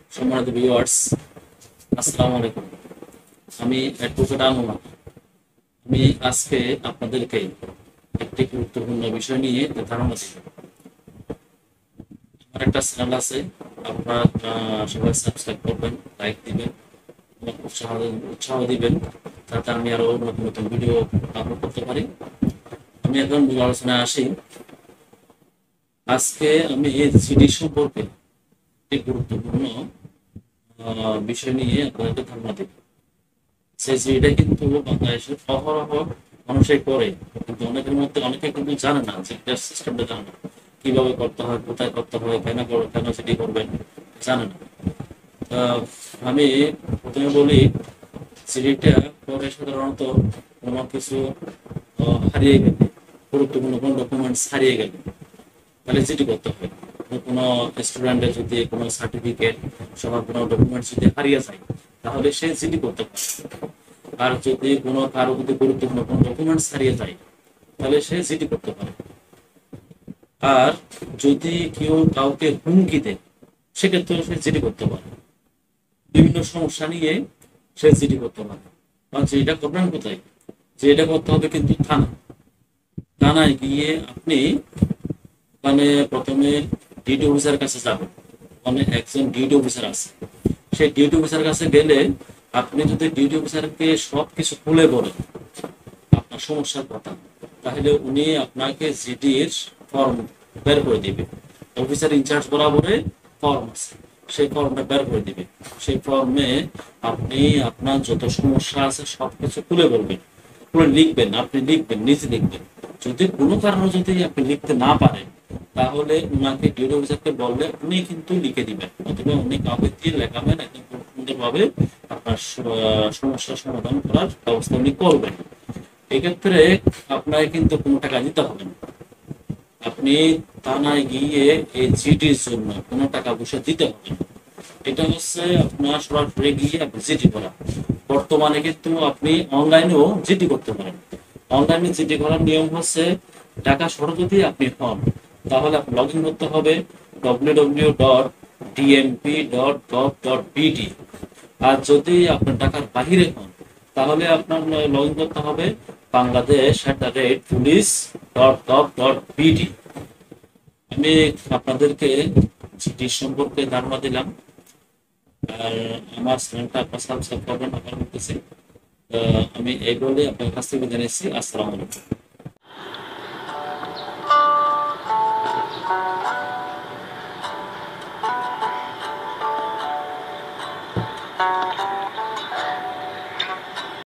সম্মানিত ভিউয়ার্স, আসসালামু আলাইকুম। আমি অ্যাডভোকেট আনোয়ার। আমি আজকে আপনাদেরকে একটি গুরুত্বপূর্ণ বিষয় নিয়ে ধারণা দিব। আমার একটা চ্যানেল আছে, আপনারা সবাই সাবস্ক্রাইব করবেন, লাইক দিবেন, এবং উৎসাহ দিবেন, যাতে আমি আরো নতুন নতুন ভিডিও আপলোড করতে পারি। আমি এখন মূল আলোচনায় আসি। আজকে আমি এই জিডি সম্পর্কে একটি গুরুত্বপূর্ণ বিষয় নিয়ে আপনাদেরকে ধারণা দিব। সেই জিডিটা কিন্তু বাংলাদেশের অহরহ মানুষই করে, কিন্তু অনেকের মধ্যে অনেকে কিন্তু জানে না যে এটার সিস্টেমটা জানে না, কিভাবে করতে হয়, কোথায় করতে হয়, কেন সেটি করবেন জানে না। আহ, আমি প্রথমে বলি, সিডিটা পরে সাধারণত কোনো কিছু হারিয়ে গেলে, গুরুত্বপূর্ণ কোনো ডকুমেন্টস হারিয়ে গেলে তাহলে জিডি করতে হয়। কোনো স্টুডেন্টের যদি কোনো সার্টিফিকেট সহ কোনো ডকুমেন্টস যদি হারিয়ে যায়, তাহলে সে জিডি করতে পারে। আর যদি কারো যদি গুরুত্বপূর্ণ কোনো ডকুমেন্টস হারিয়ে যায়, তাহলে সে জিডি করতে পারে। আর যদি কেউ কাউকে হুমকি দেয়, সেক্ষেত্রে সে জিডি করতে পারে। বিভিন্ন সমস্যা নিয়ে সে জিডি করতে পারে। আর যেটা করবেন কোথায়, যেটা করতে হবে কিন্তু থানায় গিয়ে আপনি মানে প্রথমে ডিউটি অফিসার কাছে যাবেন। মানে একজন ডিউটি অফিসার আছে, সেই ডিউটি অফিসার কাছে গেলে আপনি যদি ডিউটি অফিসারকে সবকিছু খুলে বলেন আপনার সমস্যার কথা, তাহলে উনি আপনাকে জিডির ফর্ম বের করে দিবে। অফিসার ইনচার্জ বরাবরে ফর্ম আছে, সেই ফর্মটা বের করে দিবে। সেই ফর্মে আপনি আপনার যত সমস্যা আছে সবকিছু খুলে বলবেন, খুলে লিখবেন। আপনি লিখবেন, নিজে লিখবেন। যদি কোনো কারণে যদি আপনি লিখতে না পারেন, তাহলে উনাকে ডিউটি অফিসারকে বললে উনি কিন্তু লিখে দিবেন, অথবা উনি কাউকে দিয়ে লেখাবেন, একদম সুন্দরভাবে আপনার সমস্যার সমাধান করার ব্যবস্থা উনি করবেন। এক্ষেত্রে আপনাকে কিন্তু কোনো টাকা দিতে হবে না। আপনি থানায় গিয়ে এই জিডির জন্য কোনো টাকা পয়সা দিতে হবে না। এটা হচ্ছে আপনার সরাসরি গিয়ে আপনি জিডি করা। বর্তমানে কিন্তু আপনি অনলাইনেও জিডি করতে পারেন। অনলাইনে জিডি করার নিয়ম হচ্ছে, টাকা সহ যদি আপনি হন, তাহলে আপনি লগ ইন করতে হবে www.dmp.gov.bd। আর যদি আপনার টাকার বাহিরে হন, তাহলে আপনার লগ ইন করতে হবে bangladesh@police.gov.bd। আমি আপনাদেরকে জিডি সম্পর্কে ধারণা দিলাম। আর আমার চ্যানেলটা আপনার সাবস্ক্রাইব করবেন, আপনার বলতেছি। আমি এই বলে আপনার কাছ থেকে জানিয়েছি। আসসালামু আলাইকুম।